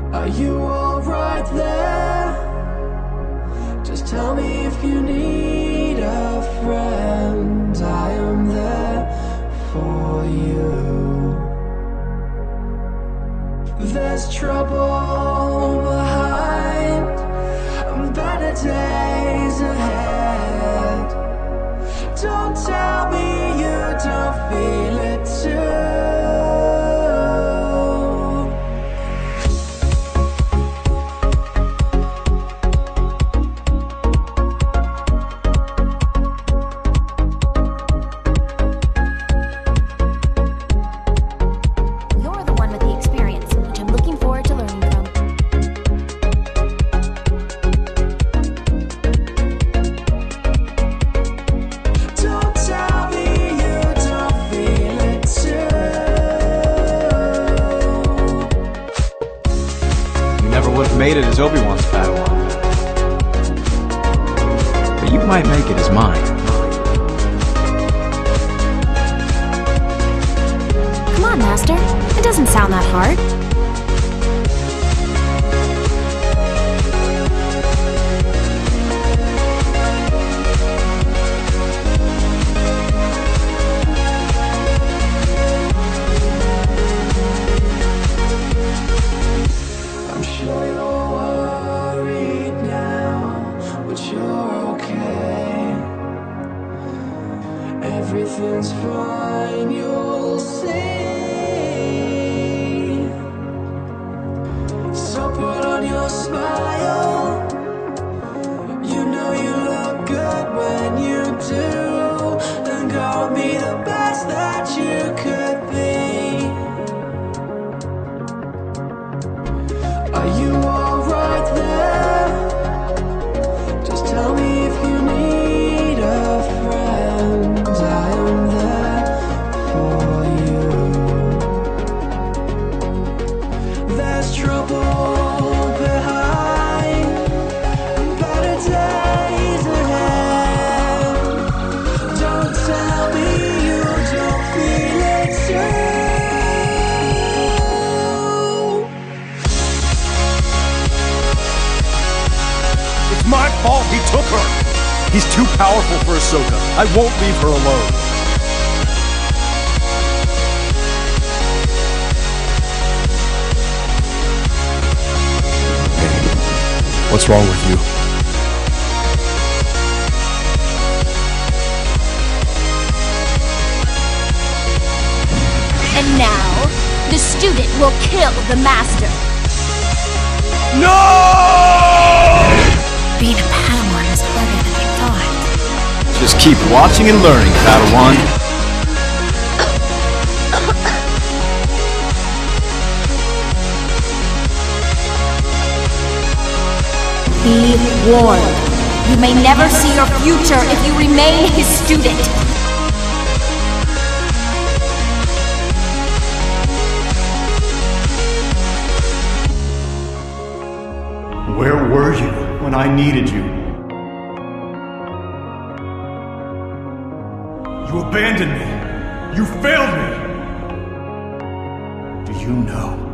Are you alright there? Just tell me if you need a friend. I am there for you. There's trouble behind, better days ahead. Don't tell me you don't feel it too. You're the one with the experience, which I'm looking forward to learning from. Don't tell me you don't feel it too. You never would have made it as Obi-Wan's Padawan. But you might make it as mine. Come on, Master. It doesn't sound that hard. I'm sure you're worried now, but you're okay. Everything's fine, you'll see. So put on your smile. You know you look good when you do. And go be the best that you could be. Are you alright there? Just tell me if you need a friend. I am there for you. There's trouble behind, better days ahead. Don't tell me you don't feel it too. It's my fault he took her! He's too powerful for Ahsoka. I won't leave her alone. Hey, what's wrong with you? And now, the student will kill the master. No! Being a Padawan is harder than I thought. Just keep watching and learning, Padawan. Be warned. You may never see your future if you remain his student. Where were you when I needed you? You abandoned me. You failed me. Do you know